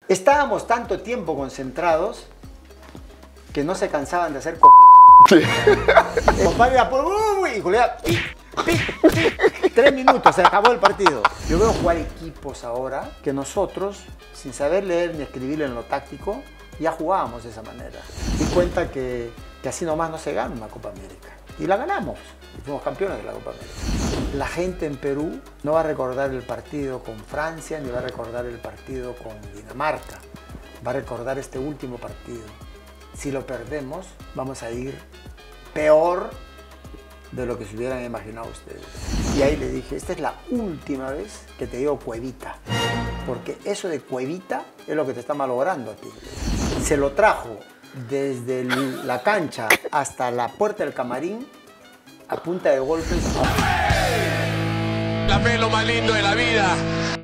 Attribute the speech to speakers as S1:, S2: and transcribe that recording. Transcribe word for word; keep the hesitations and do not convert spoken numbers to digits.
S1: Estábamos tanto tiempo concentrados que no se cansaban de hacer co... Sí. El compadre era por... y Julián... Tres minutos, se acabó el partido. Yo veo jugar equipos ahora que nosotros, sin saber leer ni escribir en lo táctico, ya jugábamos de esa manera. Di cuenta que, que así nomás no se gana una Copa América. Y la ganamos. Y fuimos campeones de la Copa América. La gente en Perú no va a recordar el partido con Francia, ni va a recordar el partido con Dinamarca. Va a recordar este último partido. Si lo perdemos, vamos a ir peor de lo que se hubieran imaginado ustedes. Y ahí le dije, esta es la última vez que te digo cuevita, porque eso de cuevita es lo que te está malogrando a ti. Se lo trajo desde la cancha hasta la puerta del camarín a punta de golpes.
S2: La fe es lo más lindo de la vida.